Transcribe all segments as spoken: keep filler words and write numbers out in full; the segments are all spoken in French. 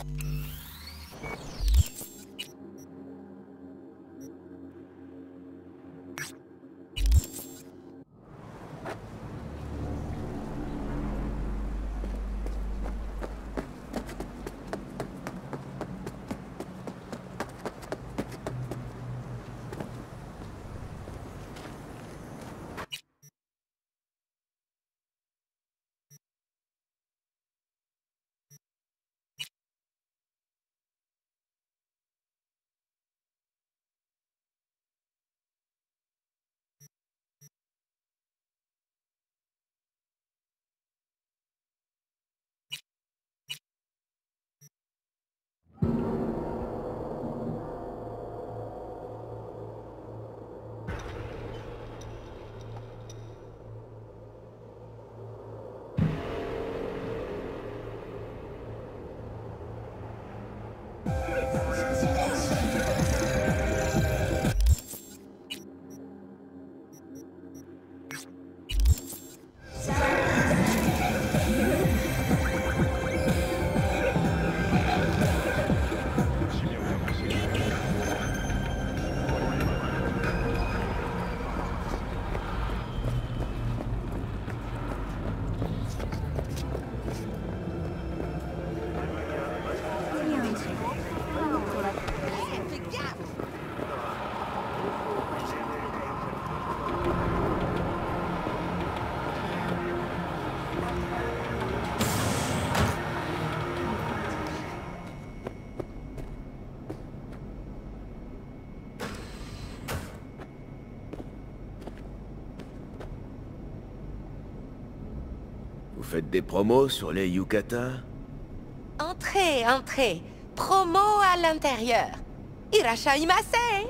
Vous faites des promos sur les yukata? Entrez, entrez. Promo à l'intérieur. Irashaimase!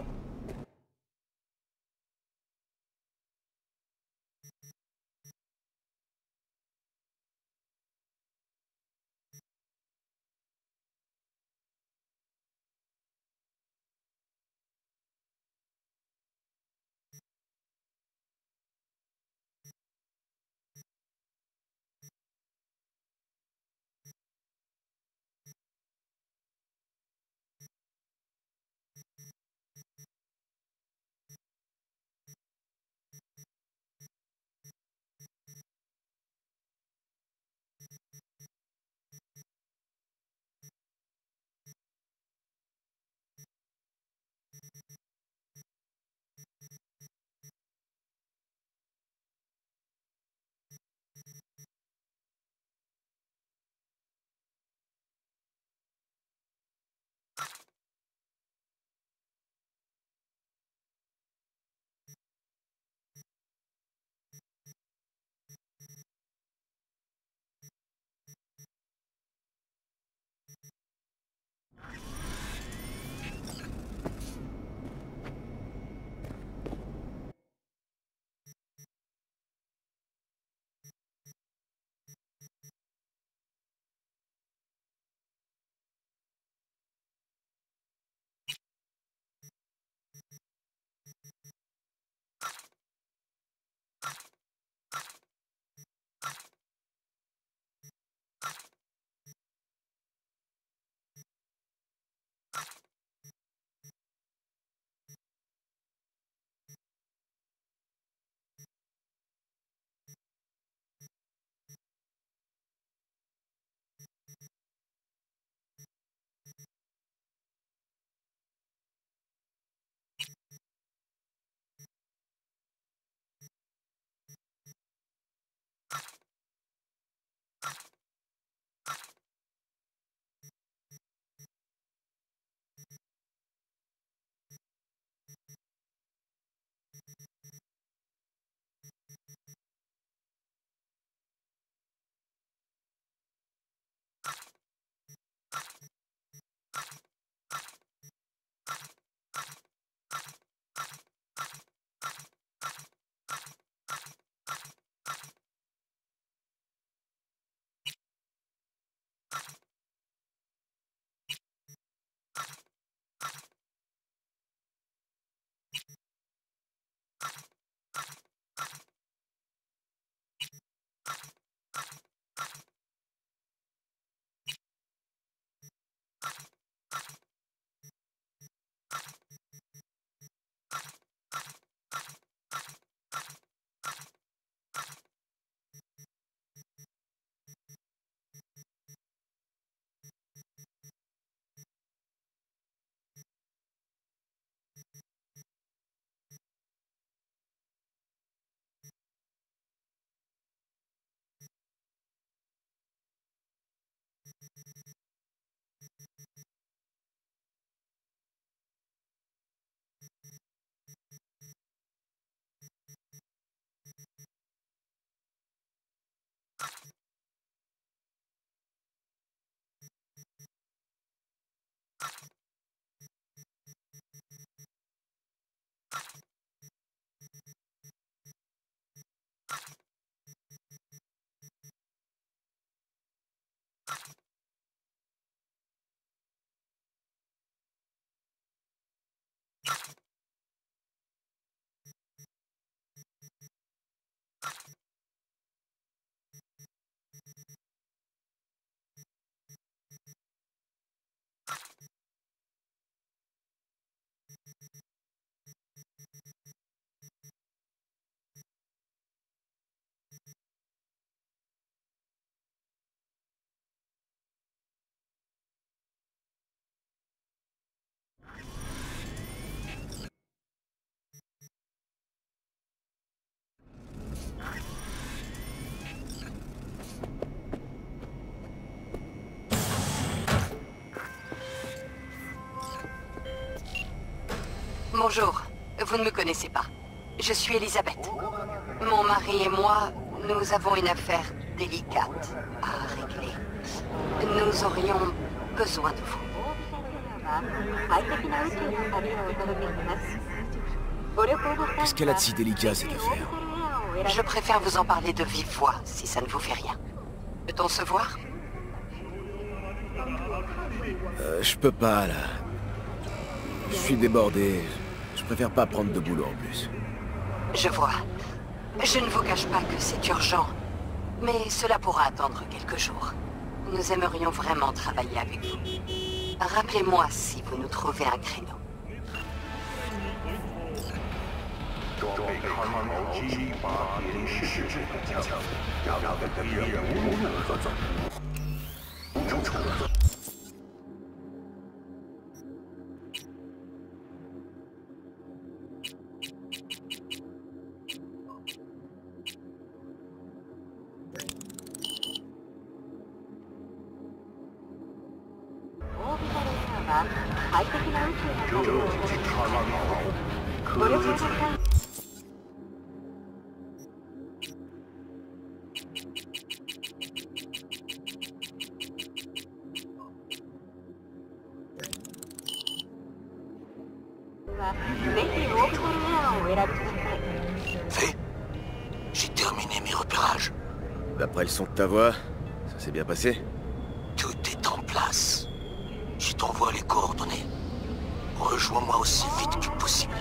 Bonjour. Vous ne me connaissez pas. Je suis Elisabeth. Mon mari et moi, nous avons une affaire délicate à régler. Nous aurions besoin de vous. Qu'est-ce qu'elle a de si délicat, cette affaire? Je préfère vous en parler de vive voix, si ça ne vous fait rien. Peut-on se voir? Euh, je peux pas, là. Je suis débordé. Je préfère pas prendre de boulot en plus. Je vois. Je ne vous cache pas que c'est urgent. Mais cela pourra attendre quelques jours. Nous aimerions vraiment travailler avec vous. Rappelez-moi si vous nous trouvez un créneau. Fait. J'ai terminé mes repérages. D'après le son de ta voix, ça s'est bien passé? Tout est en place. Je t'envoie les coordonnées. Rejoins-moi aussi vite que possible.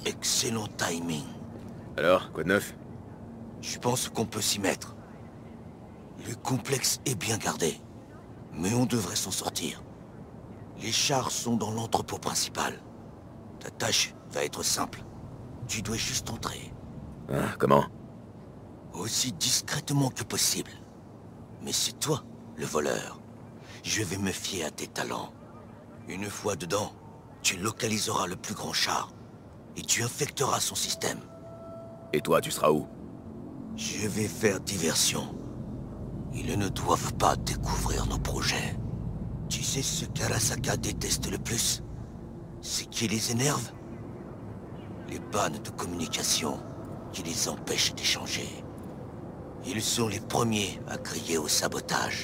Excellent timing. Alors, quoi de neuf? Je pense qu'on peut s'y mettre. Le complexe est bien gardé, mais on devrait s'en sortir. Les chars sont dans l'entrepôt principal. Ta tâche va être simple. Tu dois juste entrer. Ah, comment? Aussi discrètement que possible. Mais c'est toi, le voleur. Je vais me fier à tes talents. Une fois dedans, tu localiseras le plus grand char. Et tu infecteras son système. Et toi, tu seras où? Je vais faire diversion. Ils ne doivent pas découvrir nos projets. Tu sais ce qu'Arasaka déteste le plus? Ce qui les énerve? Les pannes de communication qui les empêchent d'échanger. Ils sont les premiers à crier au sabotage.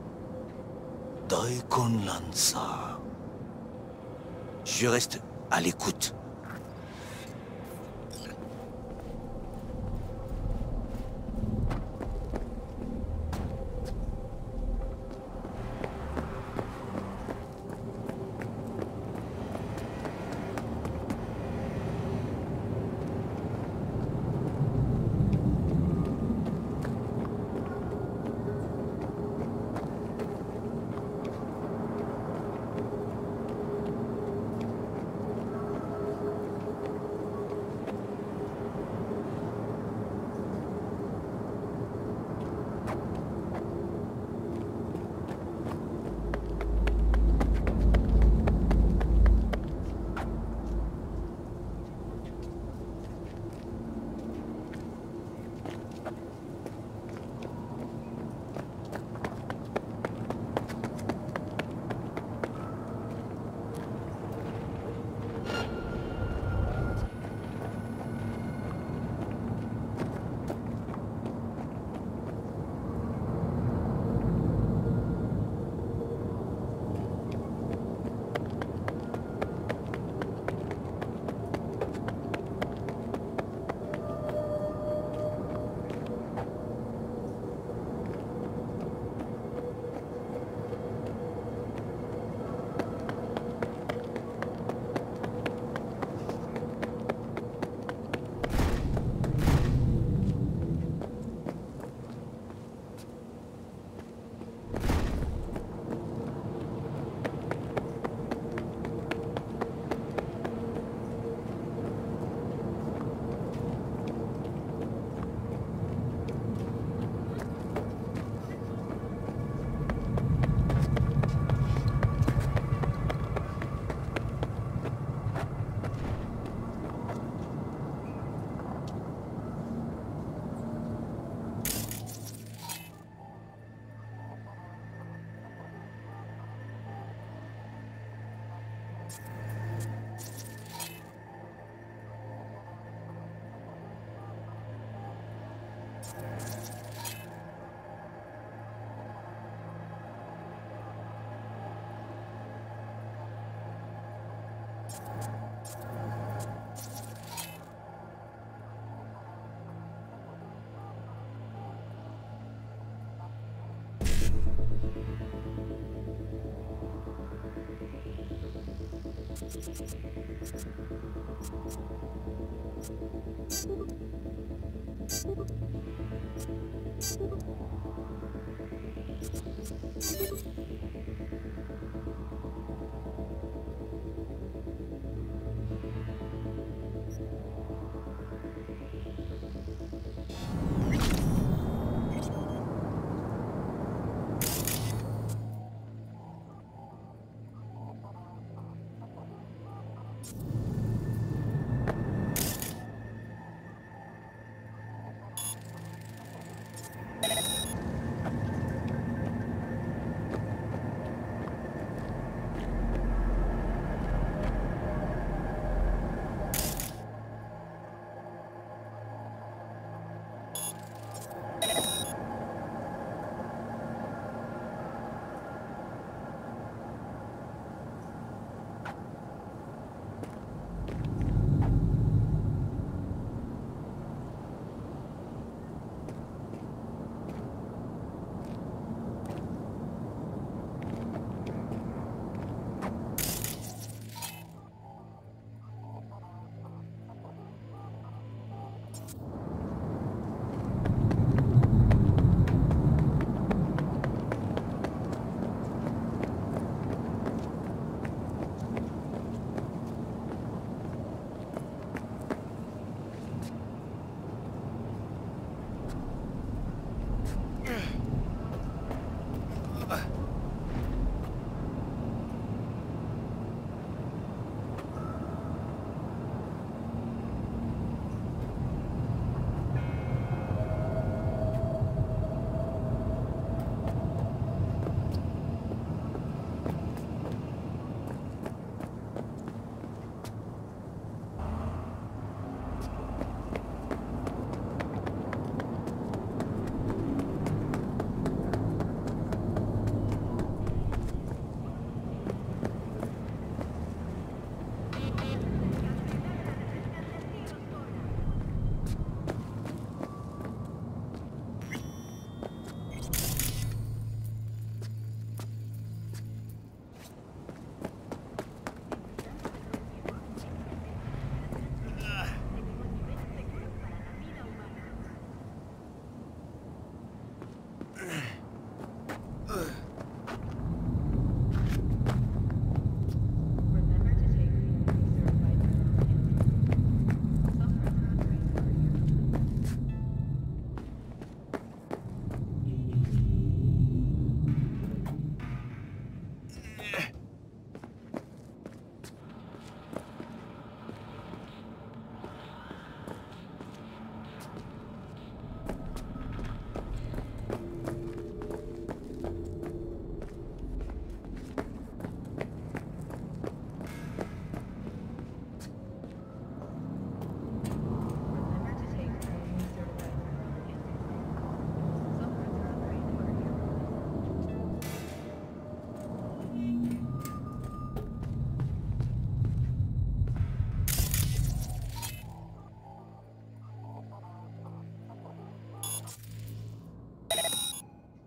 Daikon Lanza. Je reste à l'écoute.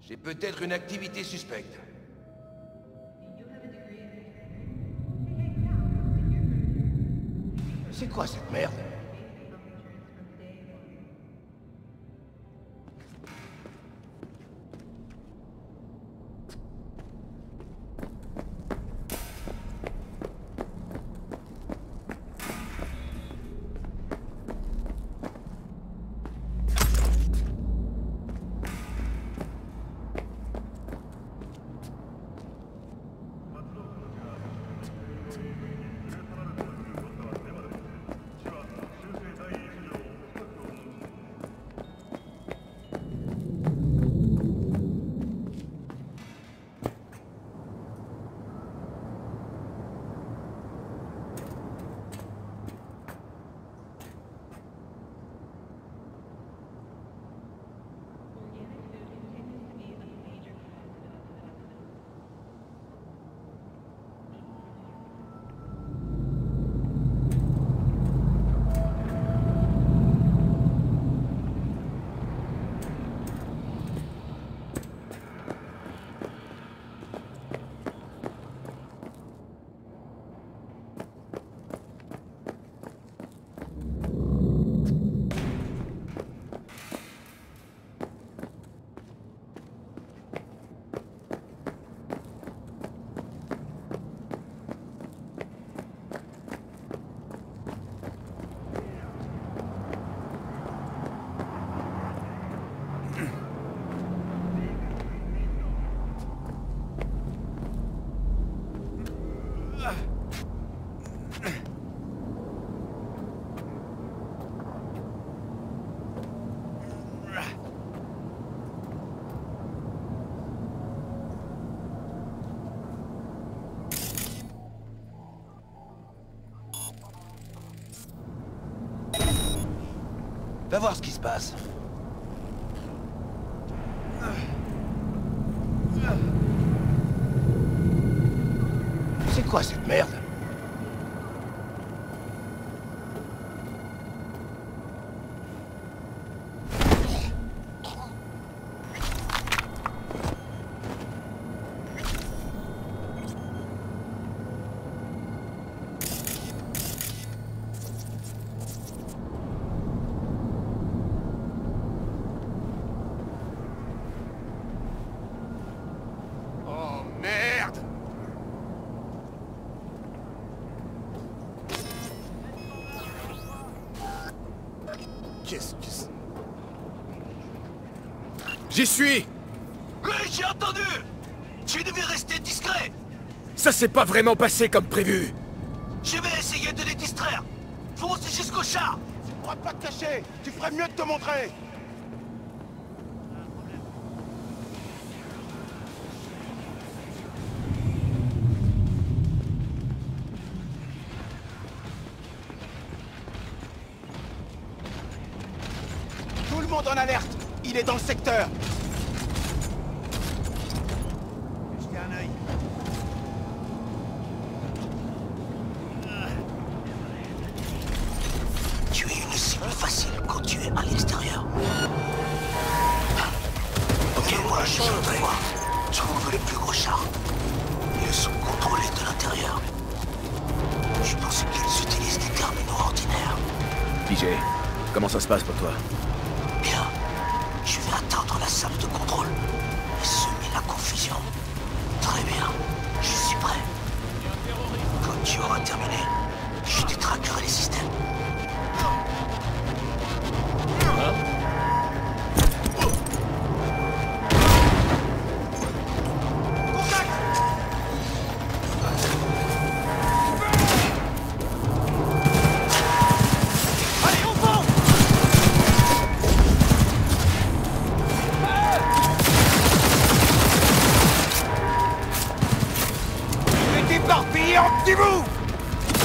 J'ai peut-être une activité suspecte. C'est quoi cette merde? Va voir ce qui se passe. C'est quoi cette merde? Qu'est-ce que c'est? J'y suis! Oui, j'ai entendu! Tu devais rester discret! Ça s'est pas vraiment passé comme prévu! Je vais essayer de les distraire! Fonce jusqu'au char! Tu pourras pas te cacher! Tu ferais mieux de te montrer! Tout le monde en alerte! Il est dans le secteur! Jetez un œil. Tu es une cible facile quand tu es à l'extérieur. Ok, moi je suis de voir. Trouve le plus gros char. Ils sont contrôlés de l'intérieur. Je pense qu'ils utilisent des terminaux ordinaires. P J, comment ça se passe pour toi? Bien. Je vais atteindre la salle de contrôle et semer la confusion. Très bien. Je suis prêt. Quand tu auras terminé, je détraquerai les systèmes. Éparpillé en petits bouts!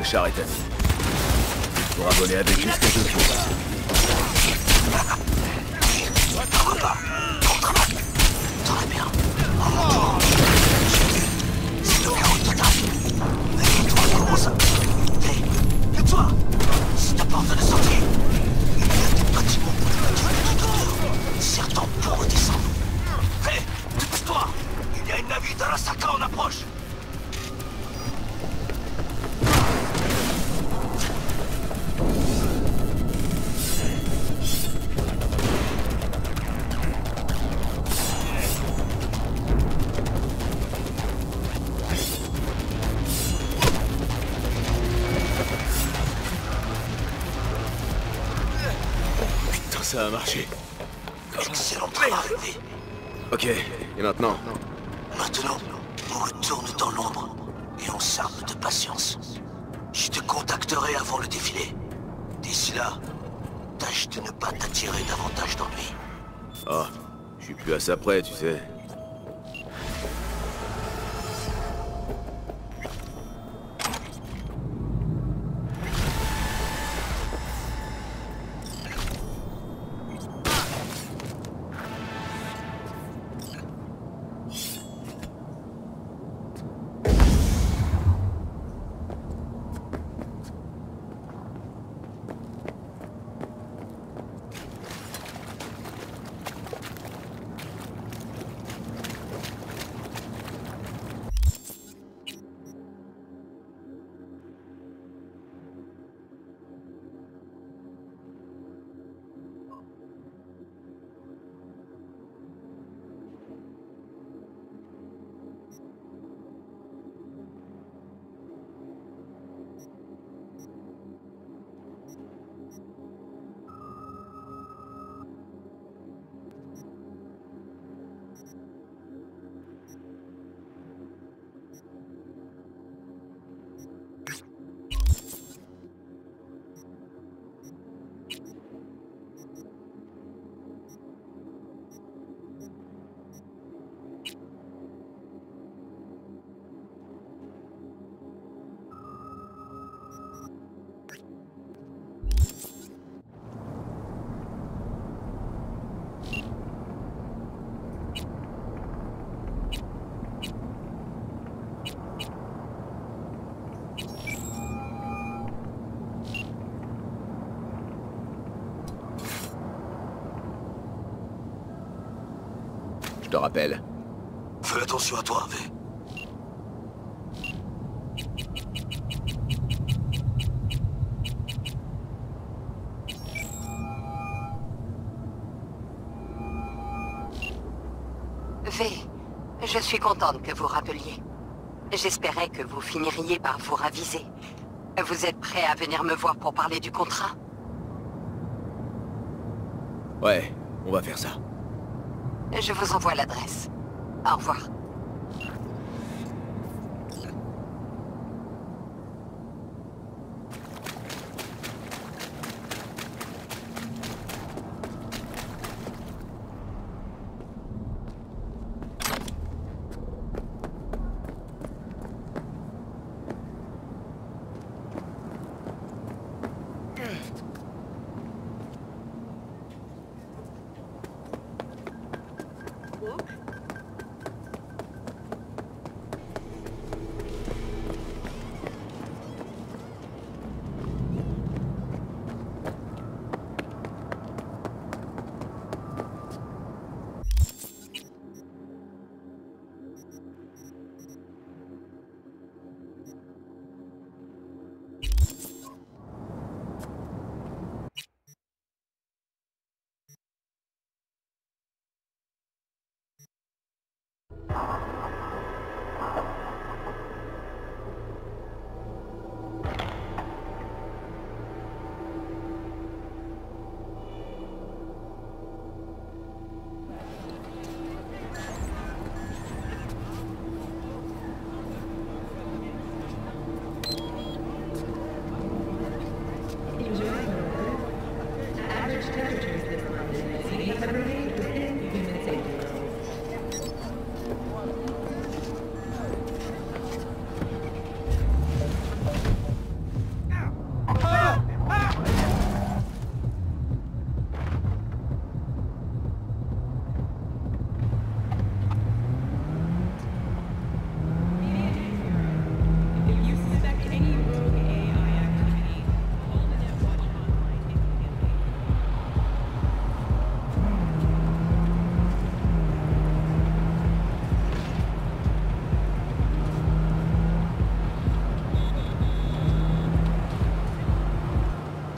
char est à nous. Tu pourras voler avec jusqu'à deux tours. Très bien. C'est le chaos total. Mais toi, comment ça? Hé, et toi? C'est ta porte de sortie. Il y a des bâtiments pour les bâtiments de hauteur. Certains pour redescendre. Hé, dépêche-toi. Il y a une navire d'Arasaka en approche. Ça a marché. Excellent travail, V. Ok, et maintenant? Maintenant, on retourne dans l'ombre et on s'arme de patience. Je te contacterai avant le défilé. D'ici là, tâche de ne pas t'attirer davantage d'ennuis. Oh, je suis plus à ça près, tu sais. Je te rappelle. Fais attention à toi, V. V, je suis contente que vous rappeliez. J'espérais que vous finiriez par vous raviser. Vous êtes prêt à venir me voir pour parler du contrat? Ouais, on va faire ça. Je vous envoie l'adresse. Au revoir.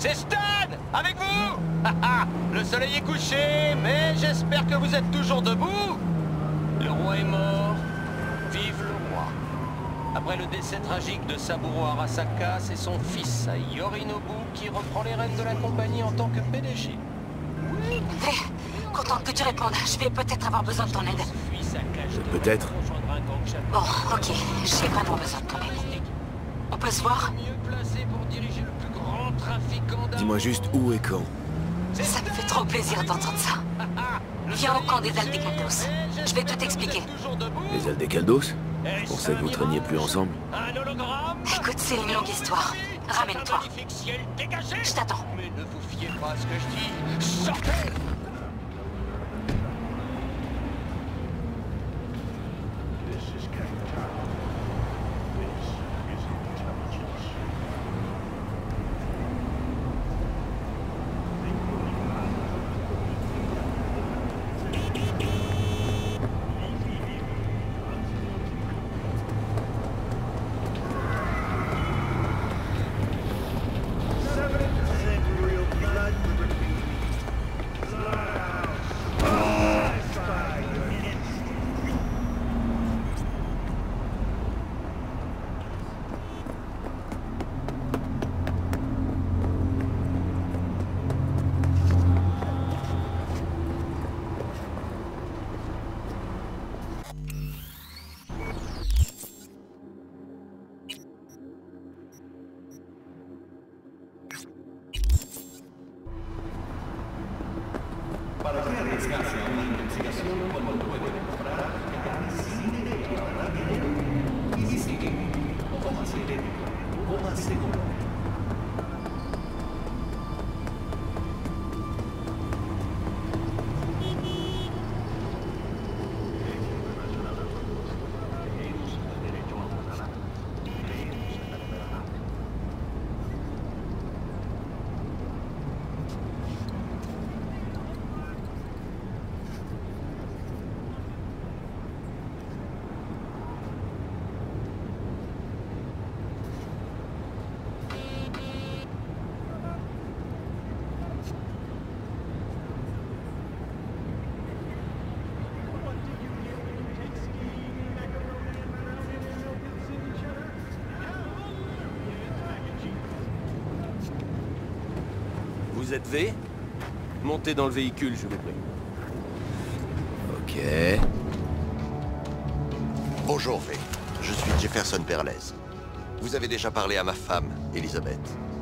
C'est Stan! Avec vous! Haha! Le soleil est couché, mais j'espère que vous êtes toujours debout! Le roi est mort. Vive le roi! Après le décès tragique de Saburo Arasaka, c'est son fils, Yorinobu, qui reprend les rênes de la compagnie en tant que P D G. Hé, contente que tu répondes. Je vais peut-être avoir besoin de ton aide. Peut-être. Bon, ok. J'ai vraiment besoin de ton aide. On peut se voir? Dis-moi juste où et quand. Ça me fait trop plaisir d'entendre ça. Viens au camp des Aldecaldos. Je vais tout expliquer. Les Aldecaldos? Je pensais que vous traîniez plus ensemble. Écoute, c'est une longue histoire. Ramène-toi. Je t'attends. Mais ne vous fiez pas à ce que je dis. Sortez! Vous êtes V? Montez dans le véhicule, je vous prie. Ok. Bonjour V, je suis Jefferson Perlez. Vous avez déjà parlé à ma femme, Elisabeth.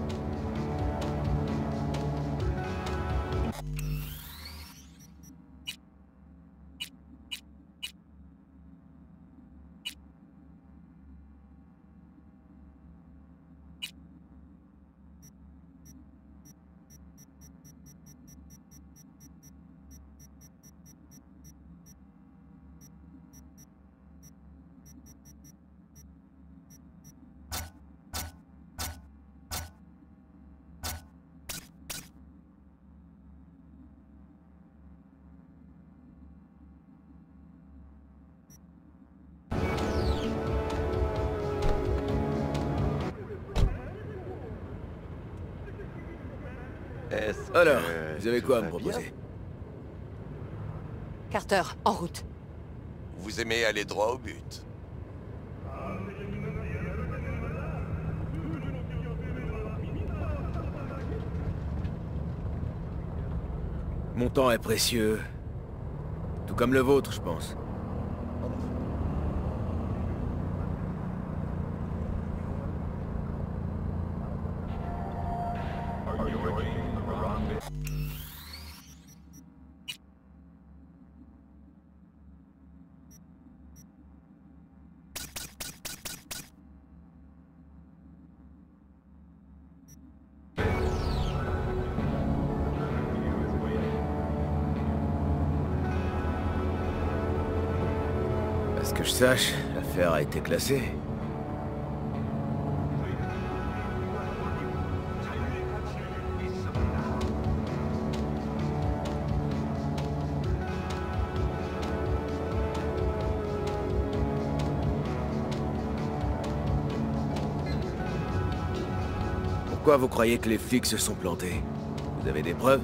Alors, vous avez quoi à me proposer? Carter, en route. Vous aimez aller droit au but. Mon temps est précieux. Tout comme le vôtre, je pense. À ce que je sache, l'affaire a été classée. Pourquoi vous croyez que les flics se sont plantés? Vous avez des preuves?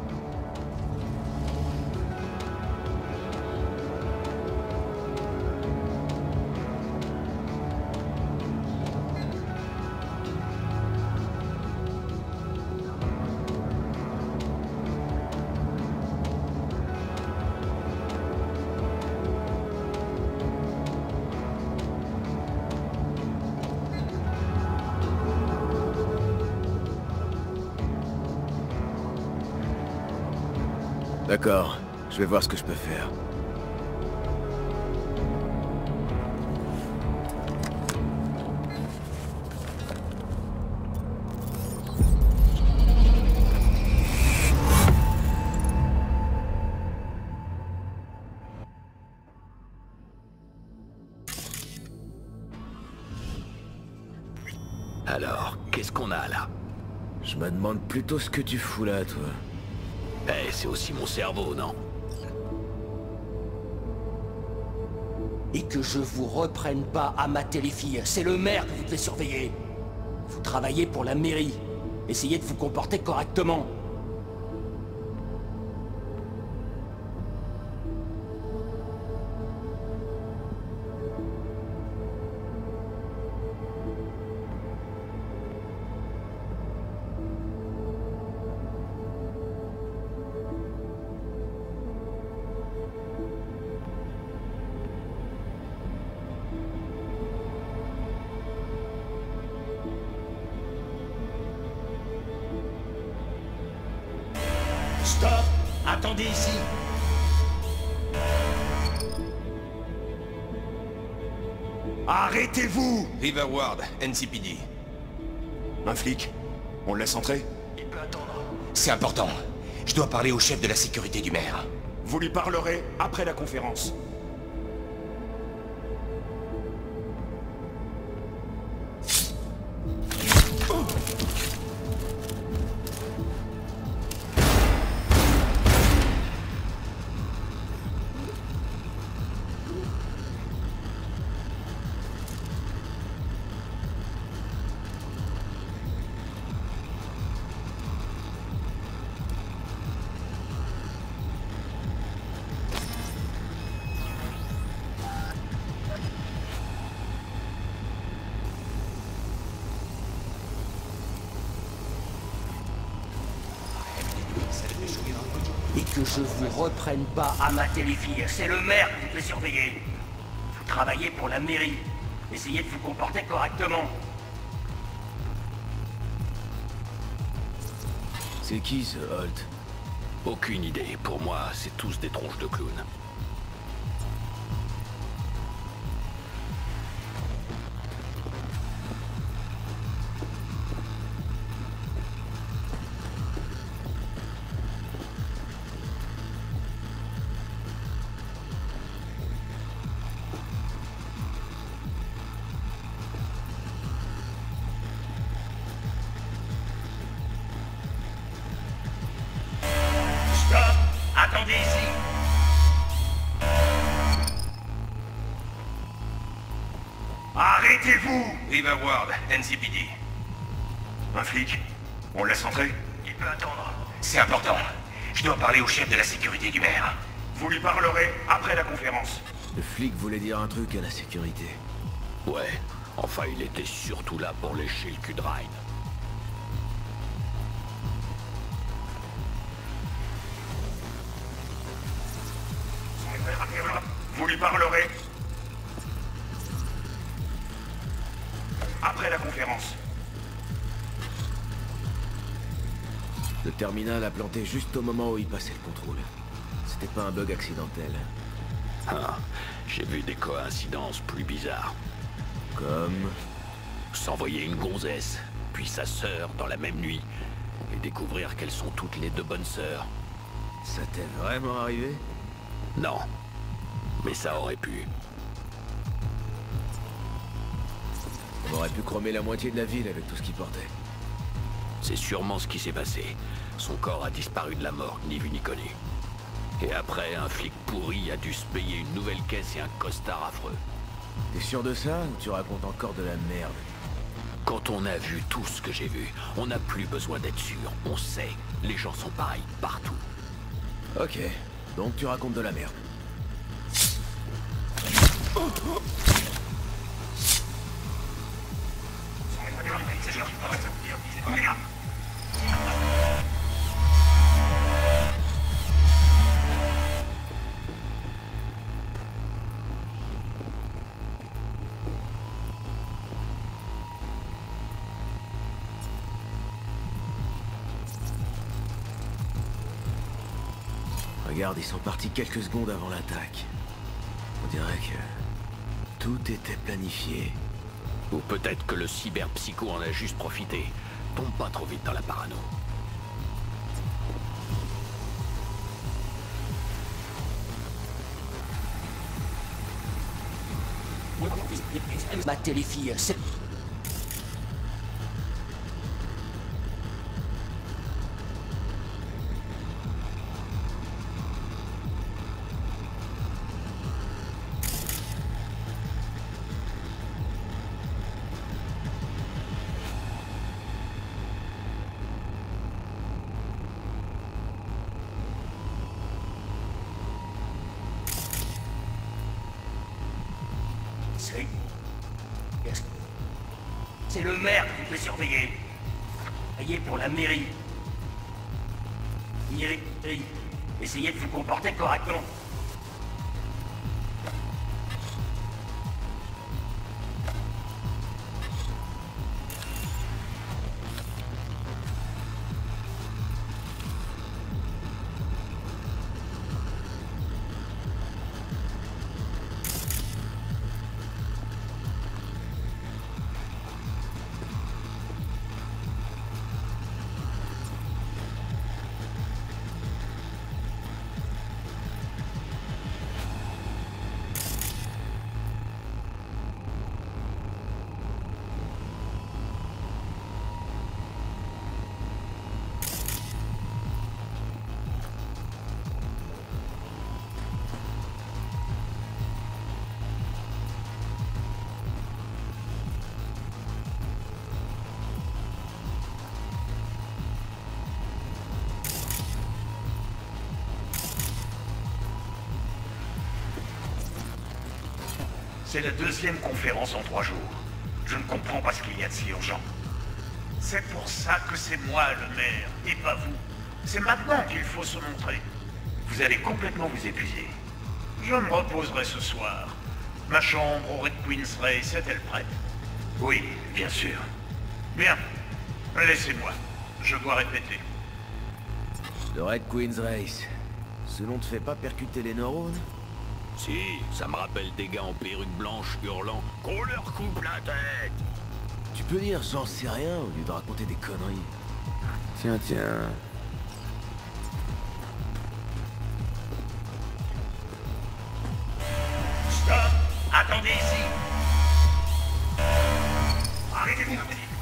D'accord, je vais voir ce que je peux faire. Alors, qu'est-ce qu'on a là? Je me demande plutôt ce que tu fous là, toi. Eh, c'est aussi mon cerveau, non? Et que je vous reprenne pas à mater les filles. C'est le maire que vous devez surveiller. Vous travaillez pour la mairie. Essayez de vous comporter correctement. Stop! Attendez ici! Arrêtez-vous! Riverward, N C P D. Un flic? On le laisse entrer? Il peut attendre. C'est important. Je dois parler au chef de la sécurité du maire. Vous lui parlerez après la conférence. Et que je vous reprenne pas à mater les filles. C'est le maire que vous devez surveiller. Vous travaillez pour la mairie. Essayez de vous comporter correctement. C'est qui ce Holt? Aucune idée. Pour moi, c'est tous des tronches de clowns. Stop! Attendez ici! Arrêtez-vous! Riverward, N C P D. Un flic? On le laisse entrer? Il peut attendre. C'est important. Je dois parler au chef de la sécurité du maire. Vous lui parlerez après la conférence. Le flic voulait dire un truc à la sécurité. Ouais. Enfin, il était surtout là pour lécher le cul de Ryan. Vous lui parlerez après la conférence. Le terminal a planté juste au moment où il passait le contrôle. C'était pas un bug accidentel. Ah, j'ai vu des coïncidences plus bizarres. Comme... S'envoyer une gonzesse, puis sa sœur dans la même nuit, et découvrir qu'elles sont toutes les deux bonnes sœurs. Ça t'est vraiment arrivé? Non. Mais ça aurait pu. On aurait pu chromer la moitié de la ville avec tout ce qu'il portait. C'est sûrement ce qui s'est passé. Son corps a disparu de la morgue, ni vu ni connu. Et après, un flic pourri a dû se payer une nouvelle caisse et un costard affreux. T'es sûr de ça ou tu racontes encore de la merde? Quand on a vu tout ce que j'ai vu, on n'a plus besoin d'être sûr. On sait, les gens sont pareils partout. Ok, donc tu racontes de la merde. Regarde, ils sont partis quelques secondes avant l'attaque. On dirait que tout était planifié. Ou peut-être que le cyberpsycho en a juste profité. Tombe pas trop vite dans la parano. Mater les filles, c'est... C'est... C'est le maire qui vous fait surveiller. Ayez pour la mairie. Mairie. Essayez de vous comporter correctement. C'est la deuxième conférence en trois jours. Je ne comprends pas ce qu'il y a de si urgent. C'est pour ça que c'est moi le maire, et pas vous. C'est maintenant qu'il faut se montrer. Vous allez complètement vous épuiser. Je me reposerai ce soir. Ma chambre au Red Queen's Race est-elle prête? Oui, bien sûr. Bien. Laissez-moi. Je dois répéter. Le Red Queen's Race. Ce nom te fait pas percuter les neurones? Si, ça me rappelle des gars en perruque blanche hurlant « Qu'on leur coupe la tête !» Tu peux dire j'en sais rien au lieu de raconter des conneries. Tiens, tiens... Stop! Attendez ici! Arrêtez-vous!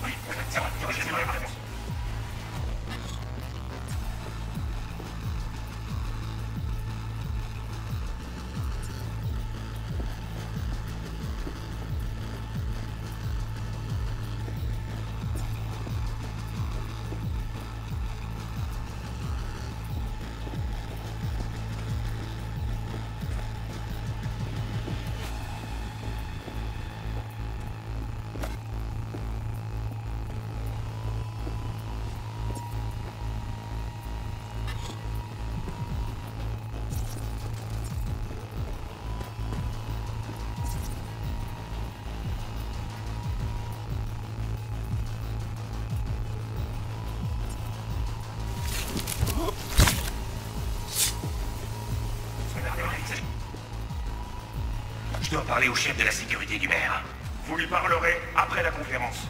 Je dois parler au chef de la sécurité du maire. Vous lui parlerez après la conférence.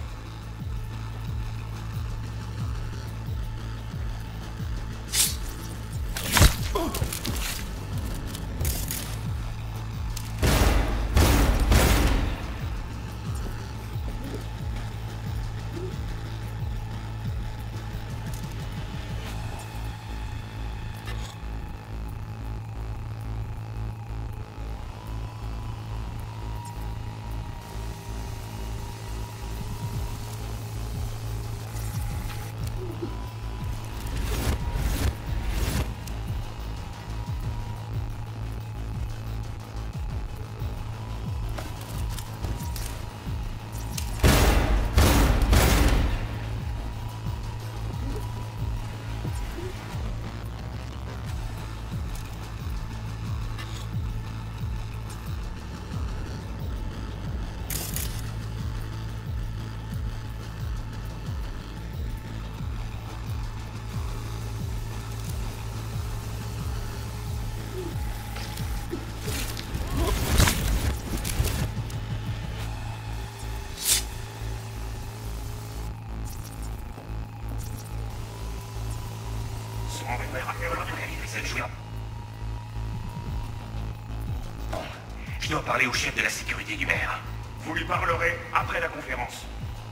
Cette journée... Je dois parler au chef de la sécurité du maire. Vous lui parlerez après la conférence.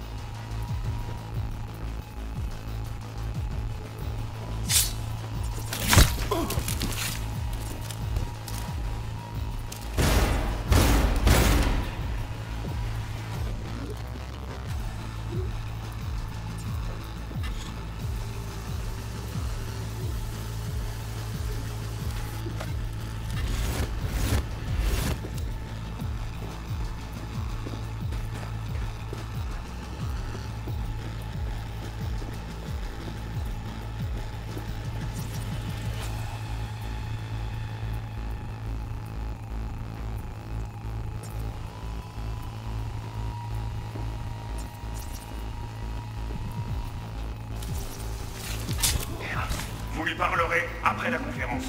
Vous lui parlerez après la conférence.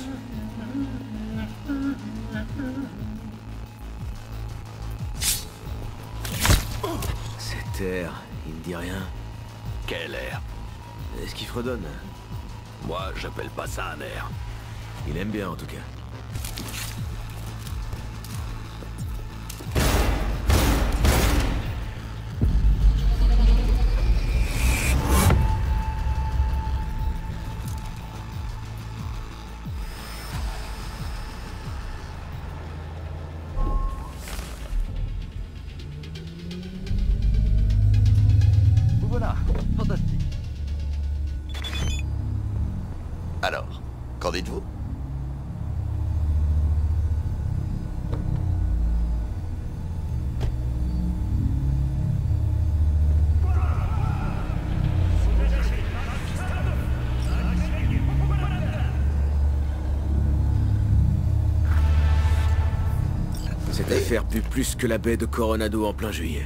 Cet air, il me dit rien. Quel air? Est-ce qu'il fredonne? Moi, j'appelle pas ça un air. Il aime bien en tout cas. Voilà, fantastique. Alors, qu'en dites-vous? Cette affaire pue plus que la baie de Coronado en plein juillet.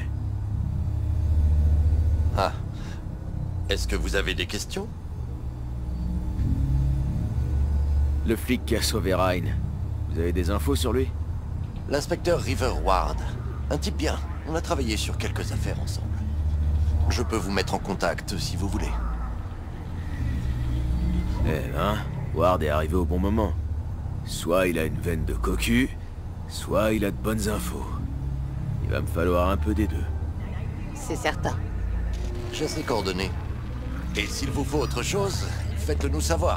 Ah. Est-ce que vous avez des questions? Le flic qui a sauvé Ryan. Vous avez des infos sur lui? L'inspecteur River Ward. Un type bien. On a travaillé sur quelques affaires ensemble. Je peux vous mettre en contact si vous voulez. Eh ben, Ward est arrivé au bon moment. Soit il a une veine de cocu, soit il a de bonnes infos. Il va me falloir un peu des deux. C'est certain. J'ai ses coordonnées. Et s'il vous faut autre chose, faites-le nous savoir.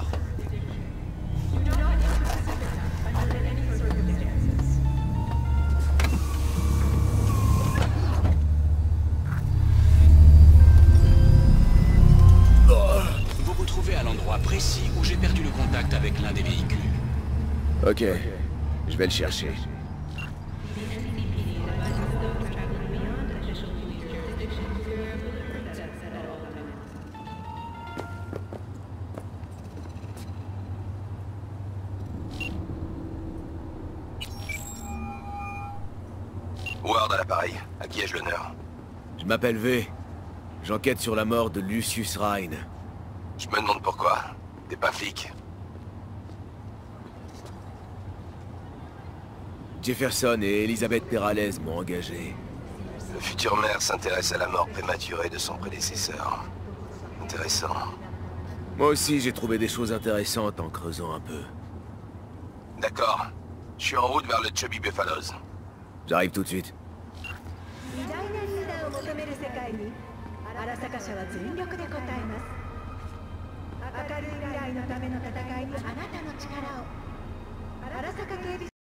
Vous vous trouvez à l'endroit précis où j'ai perdu le contact avec l'un des véhicules. Ok, je vais le chercher. Ward à l'appareil. À qui ai-je l'honneur? Je m'appelle V. J'enquête sur la mort de Lucius Ryan. Je me demande pourquoi. T'es pas flic. Jefferson et Elizabeth Peralez m'ont engagé. Le futur maire s'intéresse à la mort prématurée de son prédécesseur. Intéressant. Moi aussi, j'ai trouvé des choses intéressantes en creusant un peu. D'accord. Je suis en route vers le Chubby Buffalos. J'arrive tout de suite. 偉大なリーダーを求める世界に荒坂社は全力で応えます。明るい未来のための戦いにあなたの力を荒坂警備